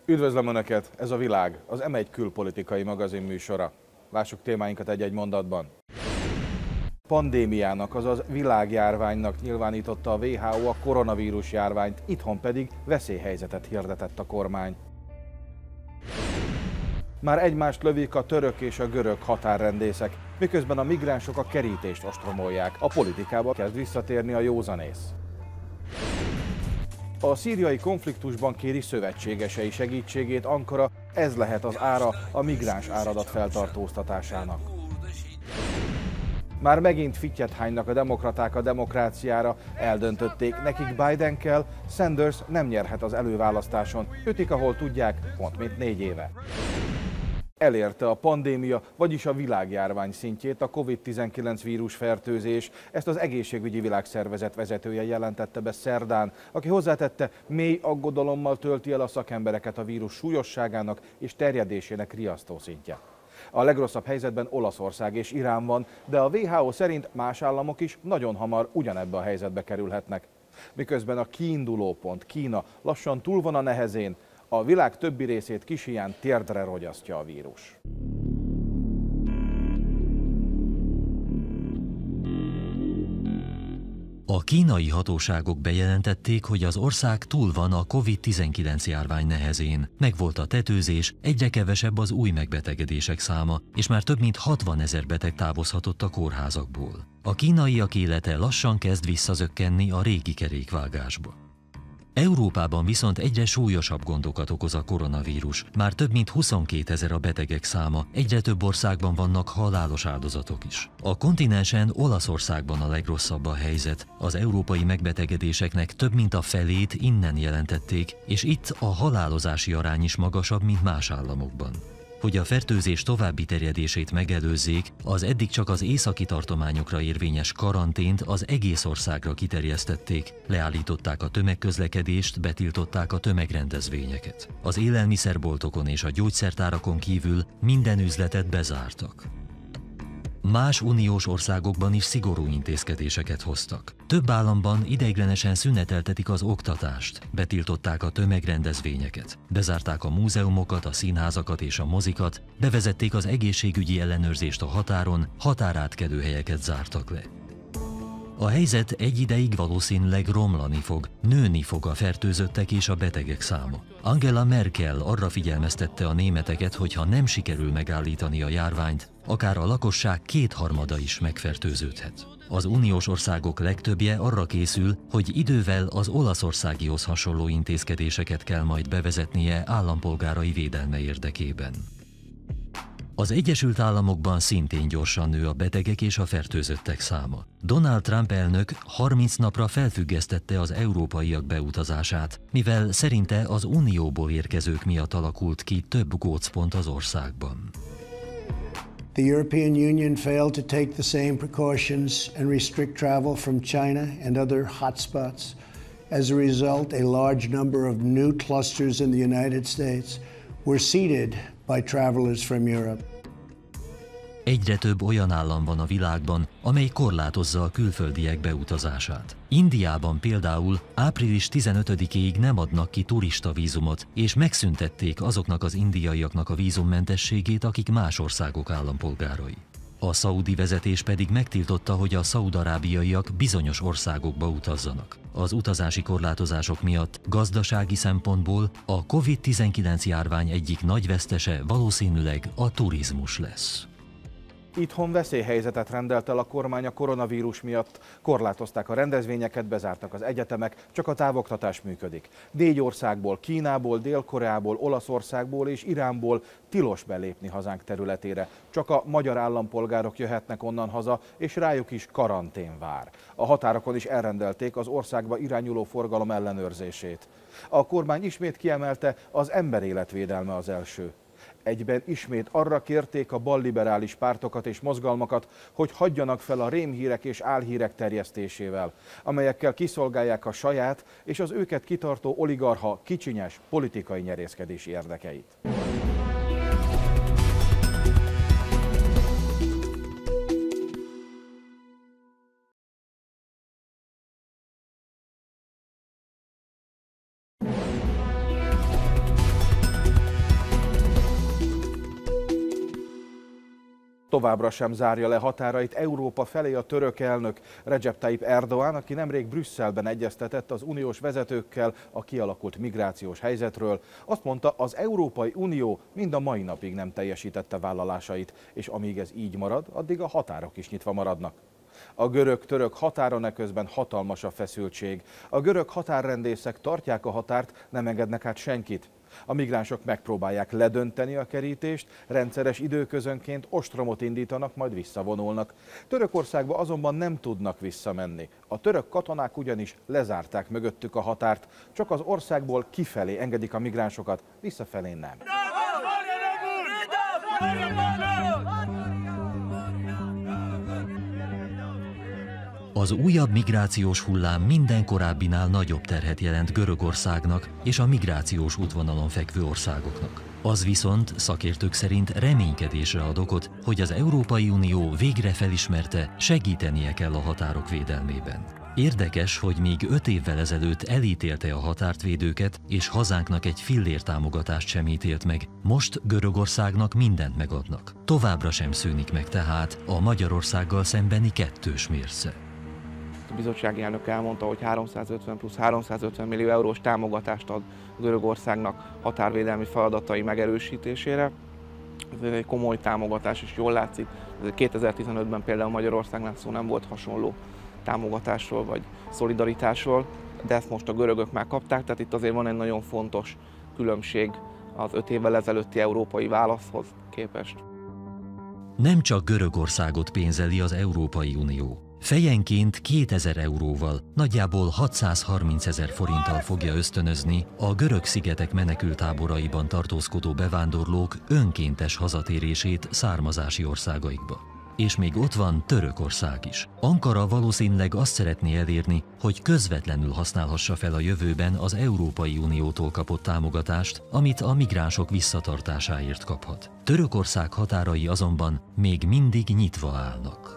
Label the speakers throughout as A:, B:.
A: Üdvözlöm Önöket! Ez a Világ, az M1 külpolitikai magazin műsora. Lássuk témáinkat egy-egy mondatban. Pandémiának, azaz világjárványnak nyilvánította a WHO a koronavírus járványt, itthon pedig veszélyhelyzetet hirdetett a kormány. Már egymást lövik a török és a görög határrendészek, miközben a migránsok a kerítést ostromolják. A politikába kezd visszatérni a józanész. A szíriai konfliktusban kéri szövetségesei segítségét Ankara, ez lehet az ára a migráns áradat feltartóztatásának. Már megint fittyet hánynak a demokraták a demokráciára, eldöntötték, nekik Biden kell, Sanders nem nyerhet az előválasztáson, ütik, ahol tudják, pont mint 4 éve. Elérte a pandémia, vagyis a világjárvány szintjét a COVID-19 vírusfertőzés. Ezt az Egészségügyi Világszervezet vezetője jelentette be szerdán, aki hozzátette, mély aggodalommal tölti el a szakembereket a vírus súlyosságának és terjedésének riasztó szintje. A legrosszabb helyzetben Olaszország és Irán van, de a WHO szerint más államok is nagyon hamar ugyanebbe a helyzetbe kerülhetnek. Miközben a kiinduló pont, Kína, lassan túl van a nehezén, a világ többi részét kis-híján térdre rogyasztja a vírus.
B: A kínai hatóságok bejelentették, hogy az ország túl van a COVID-19 járvány nehezén. Megvolt a tetőzés, egyre kevesebb az új megbetegedések száma, és már több mint 60 000 beteg távozhatott a kórházakból. A kínaiak élete lassan kezd visszazökkenni a régi kerékvágásba. Európában viszont egyre súlyosabb gondokat okoz a koronavírus. Már több mint 22 000 a betegek száma, egyre több országban vannak halálos áldozatok is. A kontinensen Olaszországban a legrosszabb a helyzet. Az európai megbetegedéseknek több mint a felét innen jelentették, és itt a halálozási arány is magasabb, mint más államokban. Hogy a fertőzés további terjedését megelőzzék, az eddig csak az északi tartományokra érvényes karantént az egész országra kiterjesztették, leállították a tömegközlekedést, betiltották a tömegrendezvényeket. Az élelmiszerboltokon és a gyógyszertárakon kívül minden üzletet bezártak. Más uniós országokban is szigorú intézkedéseket hoztak. Több államban ideiglenesen szüneteltetik az oktatást, betiltották a tömegrendezvényeket, bezárták a múzeumokat, a színházakat és a mozikat, bevezették az egészségügyi ellenőrzést a határon, határátkelő helyeket zártak le. A helyzet egy ideig valószínűleg romlani fog, nőni fog a fertőzöttek és a betegek száma. Angela Merkel arra figyelmeztette a németeket, hogy ha nem sikerül megállítani a járványt, akár a lakosság 2/3 is megfertőződhet. Az uniós országok legtöbbje arra készül, hogy idővel az olaszországihoz hasonló intézkedéseket kell majd bevezetnie állampolgárai védelme érdekében. Az Egyesült Államokban szintén gyorsan nő a betegek és a fertőzöttek száma. Donald Trump elnök 30 napra felfüggesztette az európaiak beutazását, mivel szerinte az unióból érkezők miatt alakult ki több gócpont az országban.
C: The European Union failed to take the same precautions and restrict travel from China and other hotspots. As a result, a large number of new clusters in the United States were seeded by travelers from Europe.
B: Egyre több olyan állam van a világban, amely korlátozza a külföldiek beutazását. Indiában például április 15-ig nem adnak ki turistavízumot, és megszüntették azoknak az indiaiaknak a vízummentességét, akik más országok állampolgárai. A szaudi vezetés pedig megtiltotta, hogy a szaúd-arábiaiak bizonyos országokba utazzanak. Az utazási korlátozások miatt gazdasági szempontból a COVID-19 járvány egyik nagy vesztese valószínűleg a turizmus lesz.
A: Itthon veszélyhelyzetet rendelt el a kormány a koronavírus miatt. Korlátozták a rendezvényeket, bezártak az egyetemek, csak a távoktatás működik. 4 országból, Kínából, Dél-Koreából, Olaszországból és Iránból tilos belépni hazánk területére. Csak a magyar állampolgárok jöhetnek onnan haza, és rájuk is karantén vár. A határokon is elrendelték az országba irányuló forgalom ellenőrzését. A kormány ismét kiemelte, az emberélet védelme az első. Egyben ismét arra kérték a balliberális pártokat és mozgalmakat, hogy hagyjanak fel a rémhírek és álhírek terjesztésével, amelyekkel kiszolgálják a saját és az őket kitartó oligarcha kicsinyes politikai nyerészkedési érdekeit. Továbbra sem zárja le határait Európa felé a török elnök Recep Tayyip Erdoğan, aki nemrég Brüsszelben egyeztetett az uniós vezetőkkel a kialakult migrációs helyzetről. Azt mondta, az Európai Unió mind a mai napig nem teljesítette vállalásait, és amíg ez így marad, addig a határok is nyitva maradnak. A görög-török határon eközben hatalmas a feszültség. A görög határrendészek tartják a határt, nem engednek át senkit. A migránsok megpróbálják ledönteni a kerítést, rendszeres időközönként ostromot indítanak, majd visszavonulnak. Törökországba azonban nem tudnak visszamenni. A török katonák ugyanis lezárták mögöttük a határt, csak az országból kifelé engedik a migránsokat, visszafelé nem.
B: Az újabb migrációs hullám minden korábbinál nagyobb terhet jelent Görögországnak és a migrációs útvonalon fekvő országoknak. Az viszont szakértők szerint reménykedésre ad okot, hogy az Európai Unió végre felismerte, segítenie kell a határok védelmében. Érdekes, hogy míg 5 évvel ezelőtt elítélte a határtvédőket, és hazánknak egy fillér támogatást sem ítélt meg, most Görögországnak mindent megadnak. Továbbra sem szűnik meg tehát a Magyarországgal szembeni kettős mérce.
D: A bizottsági elnök elmondta, hogy 350 plusz 350 millió eurós támogatást ad Görögországnak határvédelmi feladatai megerősítésére. Ez egy komoly támogatás, és jól látszik. 2015-ben például Magyarországnál szó nem volt hasonló támogatásról vagy szolidaritásról, de ezt most a görögök már kapták, tehát itt azért van egy nagyon fontos különbség az 5 évvel ezelőtti európai válaszhoz képest.
B: Nem csak Görögországot pénzeli az Európai Unió. Fejenként 2000 euróval, nagyjából 630 000 forinttal fogja ösztönözni a görög szigetek menekülttáboraiban tartózkodó bevándorlók önkéntes hazatérését származási országaikba. És még ott van Törökország is. Ankara valószínűleg azt szeretné elérni, hogy közvetlenül használhassa fel a jövőben az Európai Uniótól kapott támogatást, amit a migránsok visszatartásáért kaphat. Törökország határai azonban még mindig nyitva állnak.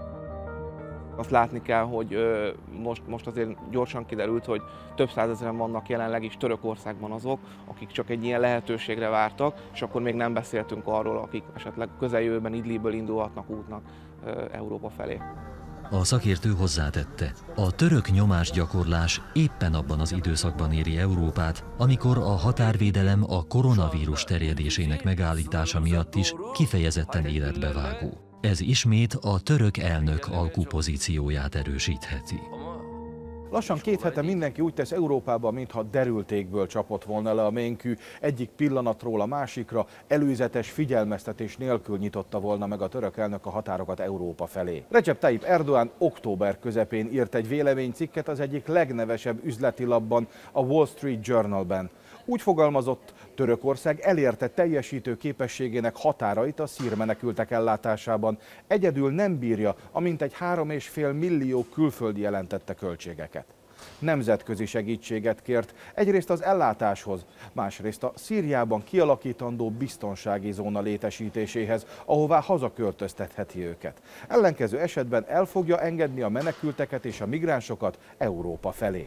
D: Azt látni kell, hogy most azért gyorsan kiderült, hogy több százezren vannak jelenleg is Törökországban azok, akik csak egy ilyen lehetőségre vártak, és akkor még nem beszéltünk arról, akik esetleg közeljövőben Idlibből indulhatnak útnak Európa felé.
B: A szakértő hozzátette, a török nyomásgyakorlás éppen abban az időszakban éri Európát, amikor a határvédelem a koronavírus terjedésének megállítása miatt is kifejezetten életbevágó. Ez ismét a török elnök alkupozícióját erősítheti.
A: Lassan 2 hete mindenki úgy tesz Európában, mintha derültékből csapott volna le a ménkű, egyik pillanatról a másikra előzetes figyelmeztetés nélkül nyitotta volna meg a török elnök a határokat Európa felé. Recep Tayyip Erdoğan október közepén írt egy véleménycikket az egyik legnevesebb üzleti lapban, a Wall Street Journalben. Úgy fogalmazott, Törökország elérte teljesítő képességének határait a szír menekültek ellátásában. Egyedül nem bírja a mintegy 3,5 millió külföldi jelentette költségeket. Nemzetközi segítséget kért, egyrészt az ellátáshoz, másrészt a Szíriában kialakítandó biztonsági zóna létesítéséhez, ahová hazaköltöztetheti őket. Ellenkező esetben el fogja engedni a menekülteket és a migránsokat Európa felé.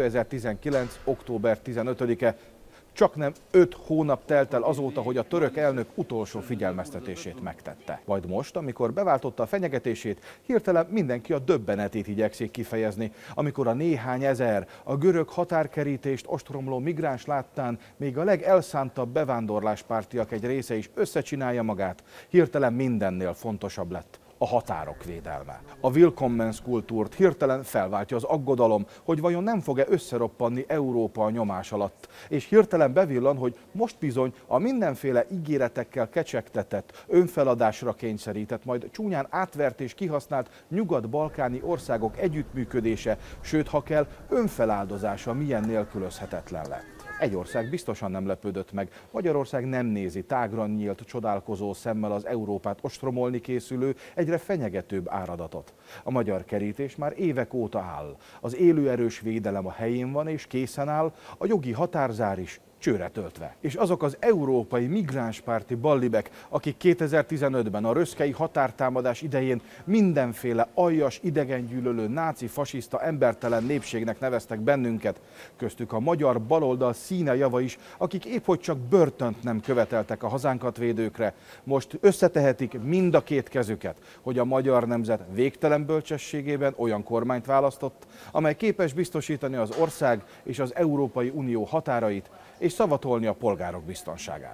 A: 2019. október 15-e. Csaknem 5 hónap telt el azóta, hogy a török elnök utolsó figyelmeztetését megtette. Majd most, amikor beváltotta a fenyegetését, hirtelen mindenki a döbbenetét igyekszik kifejezni, amikor a néhány ezer, a görög határkerítést ostromló migráns láttán még a legelszántabb bevándorláspártiak egy része is összecsinálja magát, hirtelen mindennél fontosabb lett a határok védelme. A Willkommenskultúrt hirtelen felváltja az aggodalom, hogy vajon nem fog-e összeroppanni Európa a nyomás alatt, és hirtelen bevillan, hogy most bizony a mindenféle ígéretekkel kecsegtetett, önfeladásra kényszerített, majd csúnyán átvert és kihasznált nyugat-balkáni országok együttműködése, sőt, ha kell, önfeláldozása milyen nélkülözhetetlen lett. Egy ország biztosan nem lepődött meg. Magyarország nem nézi tágra nyílt, csodálkozó szemmel az Európát ostromolni készülő, egyre fenyegetőbb áradatot. A magyar kerítés már évek óta áll. Az élőerős védelem a helyén van és készen áll, a jogi határzár is csőre töltve. És azok az európai migránspárti ballibek, akik 2015-ben a röszkei határtámadás idején mindenféle aljas, idegengyűlölő, náci, fasiszta, embertelen népségnek neveztek bennünket, köztük a magyar baloldal színe java is, akik épp hogy csak börtönt nem követeltek a hazánkat védőkre, most összetehetik mind a két kezüket, hogy a magyar nemzet végtelen bölcsességében olyan kormányt választott, amely képes biztosítani az ország és az Európai Unió határait, és szavatolni a polgárok biztonságát.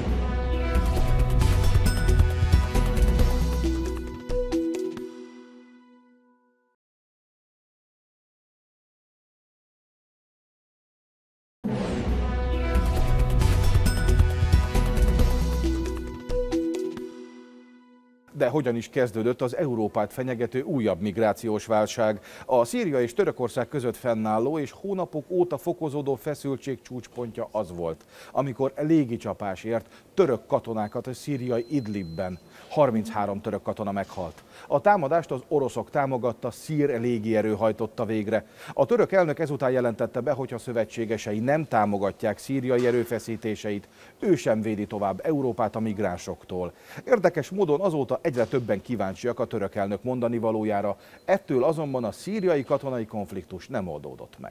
A: De hogyan is kezdődött az Európát fenyegető újabb migrációs válság? A Szíria és Törökország között fennálló és hónapok óta fokozódó feszültség csúcspontja az volt, amikor légicsapás ért török katonákat a szíriai Idlibben. 33 török katona meghalt. A támadást az oroszok támogatta szír légierő hajtotta végre. A török elnök ezután jelentette be, hogy ha szövetségesei nem támogatják szíriai erőfeszítéseit, ő sem védi tovább Európát a migránsoktól. Érdekes módon azóta egyre többen kíváncsiak a török elnök mondani valójára, ettől azonban a szíriai katonai konfliktus nem oldódott meg.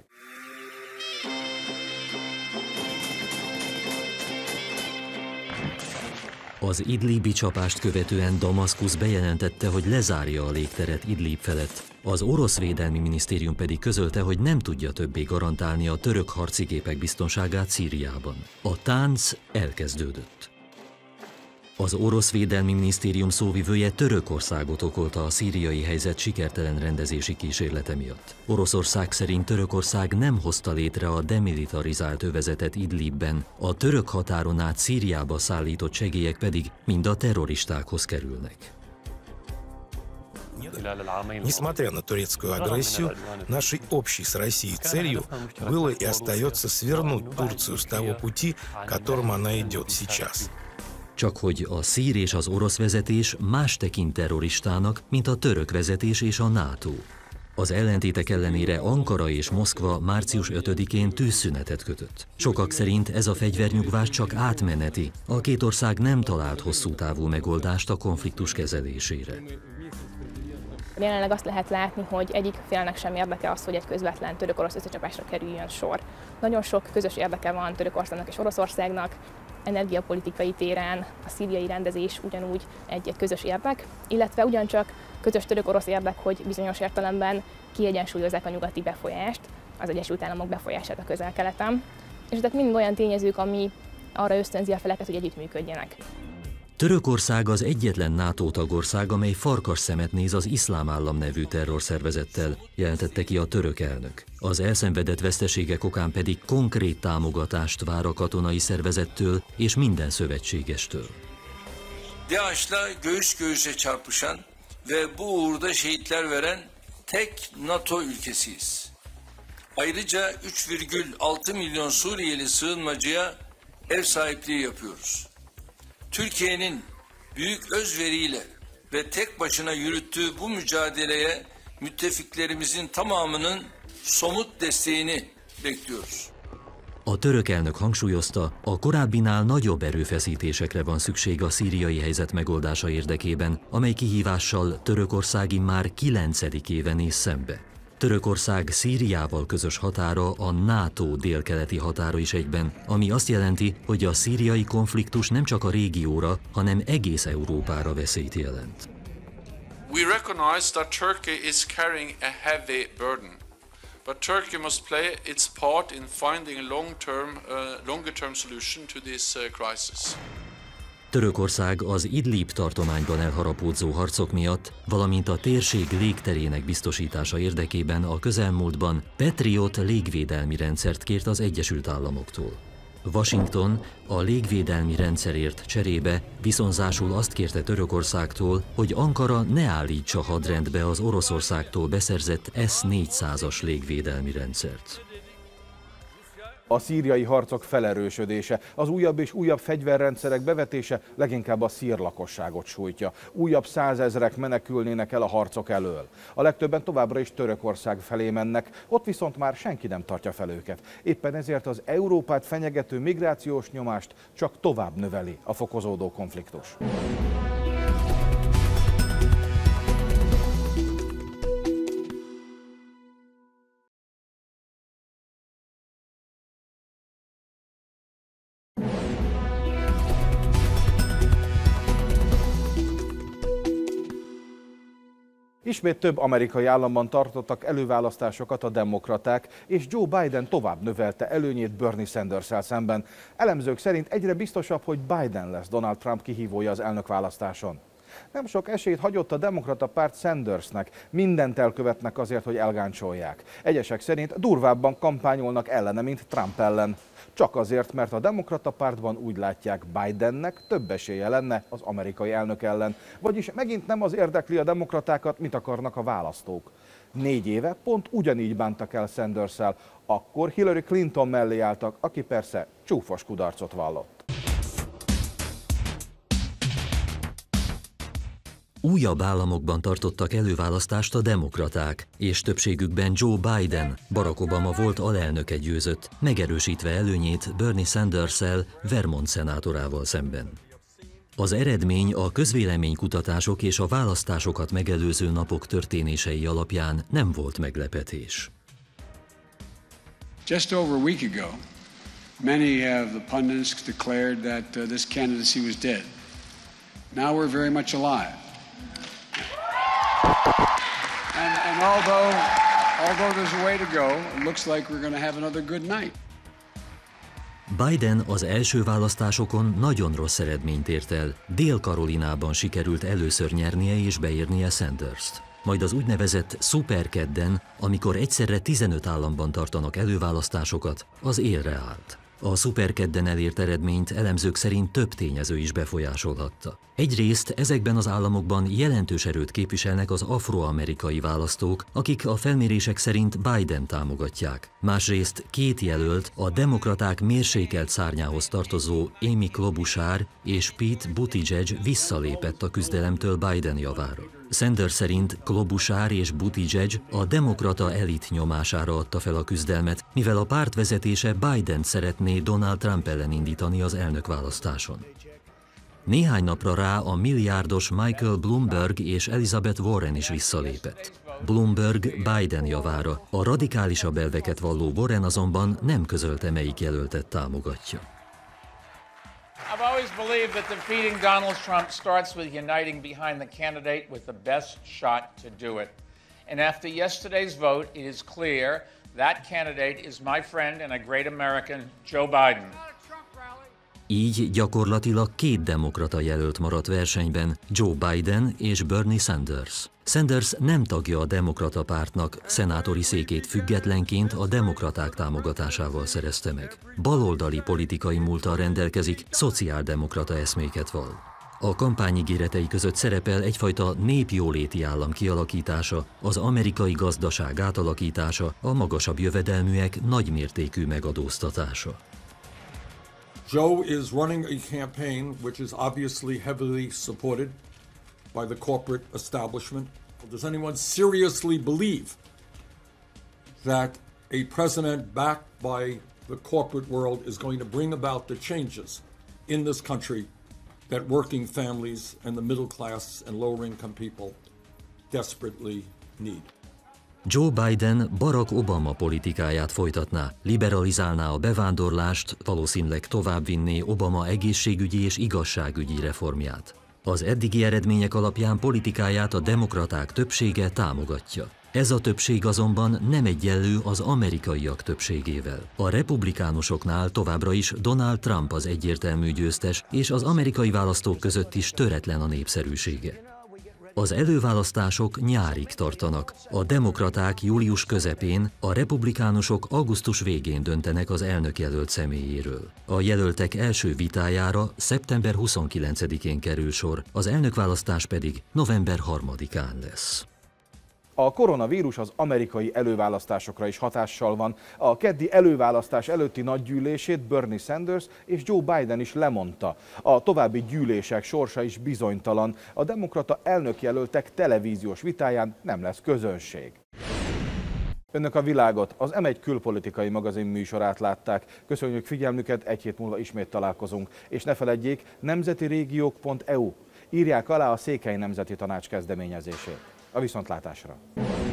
B: Az idlibi csapást követően Damaszkusz bejelentette, hogy lezárja a légteret Idlib felett. Az orosz védelmi minisztérium pedig közölte, hogy nem tudja többé garantálni a török harci gépek biztonságát Szíriában. A tánc elkezdődött. Az orosz védelmi minisztérium szóvivője Törökországot okolta a szíriai helyzet sikertelen rendezési kísérlete miatt. Oroszország szerint Törökország nem hozta létre a demilitarizált övezetet Idlibben, a török határon át Szíriába szállított segélyek pedig mind a terroristákhoz kerülnek.
E: Несмотря на турецкую агрессию, нашей общей с Россией целью было и остается свернуть Турцию с того пути, которым она идет сейчас.
B: Csak hogy a szír és az orosz vezetés más tekint terroristának, mint a török vezetés és a NATO. Az ellentétek ellenére Ankara és Moszkva március 5-én tűzszünetet kötött. Sokak szerint ez a fegyvernyugvás csak átmeneti, a két ország nem talált hosszú távú megoldást a konfliktus kezelésére.
F: Jelenleg azt lehet látni, hogy egyik félnek sem érdeke az, hogy egy közvetlen török-orosz összecsapásra kerüljön sor. Nagyon sok közös érdeke van Törökországnak és Oroszországnak, energiapolitikai téren a szíriai rendezés ugyanúgy egy közös érdek, illetve ugyancsak közös török-orosz érdek, hogy bizonyos értelemben kiegyensúlyozzák a nyugati befolyást, az Egyesült Államok befolyását a Közel-Keleten, és ezek mind olyan tényezők, ami arra ösztönzi a feleket, hogy együttműködjenek.
B: Törökország az egyetlen NATO tagország, amely farkasszemet néz az Iszlám Állam nevű terrorszervezettel, jelentette ki a török elnök. Az elszenvedett veszteségek okán pedig konkrét támogatást vár a katonai szervezettől és minden szövetségestől.
G: DAEŞ'la göğüs göğüse çarpışan ve bu uğurda şehitler veren tek NATO ülkesiyiz. Ayrıca 3,6 milyon Suriyeli sığınmacıya ev sahipliği yapıyoruz. Türkiye'nin büyük özveriyle ve tek başına yürüttüğü bu mücadeleye müttefiklerimizin tamamının somut desteğini bekliyoruz.
B: A török elnök hangsúlyozta, a korábbinál nagyobb erőfeszítésekre van szükség a szíriai helyzet megoldása érdekében, amely kihívással Törökország immár 9. éve néz szembe. Törökország Szíriával közös határa a NATO délkeleti határa is egyben, ami azt jelenti, hogy a szíriai konfliktus nem csak a régióra, hanem egész Európára veszélyt jelent.
H: We recognize that Turkey is carrying a heavy burden, but Turkey must play its part in finding a longer-term solution to this crisis.
B: Törökország az Idlib tartományban elharapódzó harcok miatt, valamint a térség légterének biztosítása érdekében a közelmúltban Patriot légvédelmi rendszert kért az Egyesült Államoktól. Washington a légvédelmi rendszerért cserébe viszonzásul azt kérte Törökországtól, hogy Ankara ne állítsa hadrendbe az Oroszországtól beszerzett S-400-as légvédelmi rendszert.
A: A szíriai harcok felerősödése, az újabb és újabb fegyverrendszerek bevetése leginkább a szír lakosságot sújtja. Újabb százezrek menekülnének el a harcok elől. A legtöbben továbbra is Törökország felé mennek, ott viszont már senki nem tartja fel őket. Éppen ezért az Európát fenyegető migrációs nyomást csak tovább növeli a fokozódó konfliktus. Ismét több amerikai államban tartottak előválasztásokat a demokraták, és Joe Biden tovább növelte előnyét Bernie Sanders-szel szemben. Elemzők szerint egyre biztosabb, hogy Biden lesz Donald Trump kihívója az elnökválasztáson. Nem sok esélyt hagyott a demokrata párt Sandersnek, mindent elkövetnek azért, hogy elgáncsolják. Egyesek szerint durvábban kampányolnak ellene, mint Trump ellen. Csak azért, mert a demokrata pártban úgy látják, Bidennek több esélye lenne az amerikai elnök ellen. Vagyis megint nem az érdekli a demokratákat, mit akarnak a választók. 4 éve pont ugyanígy bántak el Sanders-szel, akkor Hillary Clinton mellé álltak, aki persze csúfos kudarcot vallott.
B: Újabb államokban tartottak előválasztást a demokraták, és többségükben Joe Biden, Barack Obama volt alelnöke győzött, megerősítve előnyét Bernie Sanders-szel, Vermont szenátorával szemben. Az eredmény a közvéleménykutatások és a választásokat megelőző napok történései alapján nem volt meglepetés.
I: Just over a week ago, many of the pundits declared that this candidacy was dead. Now we're very much alive. And although there's a way to go, it looks like we're going to have another good night.
B: Biden az első választásokon nagyon rossz eredményt ért el. Dél-Karolinában sikerült először nyernie és beérnie Sanders-t. Majd az úgynevezett szuperkedden, amikor egyszerre 15 államban tartanak előválasztásokat, az élre állt. A szuperkedden elért eredményt elemzők szerint több tényező is befolyásolhatta. Egyrészt ezekben az államokban jelentős erőt képviselnek az afroamerikai választók, akik a felmérések szerint Biden támogatják. Másrészt 2 jelölt, a demokraták mérsékelt szárnyához tartozó Amy Klobuchar és Pete Buttigieg visszalépett a küzdelemtől Biden javára. Sanders szerint Klobuchar és Buttigieg a demokrata elit nyomására adta fel a küzdelmet, mivel a párt vezetése Bident szeretné Donald Trump ellen indítani az elnökválasztáson. Néhány napra rá a milliárdos Michael Bloomberg és Elizabeth Warren is visszalépett. Bloomberg Biden javára, a radikálisabb elveket valló Warren azonban nem közölte, melyik jelöltet támogatja.
J: I've always believed that defeating Donald Trump starts with uniting behind the candidate with the best shot to do it. And after yesterday's vote, it is clear that candidate is my friend and a great American, Joe Biden.
B: Így gyakorlatilag 2 demokrata jelölt maradt versenyben, Joe Biden és Bernie Sanders. Sanders nem tagja a demokrata pártnak, szenátori székét függetlenként a demokraták támogatásával szerezte meg. Baloldali politikai múlttal rendelkezik, szociáldemokrata eszméket vall. A kampányígéretei között szerepel egyfajta népjóléti állam kialakítása, az amerikai gazdaság átalakítása, a magasabb jövedelműek nagymértékű megadóztatása.
K: Joe is running a campaign which is obviously heavily supported by the corporate establishment. Does anyone seriously believe that a president backed by the corporate world is going to bring about the changes in this country that working families and the middle class and lower income people desperately need?
B: Joe Biden Barack Obama politikáját folytatná, liberalizálná a bevándorlást, valószínűleg továbbvinné Obama egészségügyi és igazságügyi reformját. Az eddigi eredmények alapján politikáját a demokraták többsége támogatja. Ez a többség azonban nem egyenlő az amerikaiak többségével. A republikánusoknál továbbra is Donald Trump az egyértelmű győztes, és az amerikai választók között is töretlen a népszerűsége. Az előválasztások nyárig tartanak, a demokraták július közepén, a republikánusok augusztus végén döntenek az elnökjelölt személyéről. A jelöltek első vitájára szeptember 29-én kerül sor, az elnökválasztás pedig november 3-án lesz.
A: A koronavírus az amerikai előválasztásokra is hatással van. A keddi előválasztás előtti nagygyűlését Bernie Sanders és Joe Biden is lemondta. A további gyűlések sorsa is bizonytalan. A demokrata elnökjelöltek televíziós vitáján nem lesz közönség. Önök a világot, az M1 külpolitikai magazin műsorát látták. Köszönjük figyelmüket, egy hét múlva ismét találkozunk. És ne feledjék, nemzetirégiók.eu. Írják alá a Székely Nemzeti Tanács kezdeményezését. A viszontlátásra!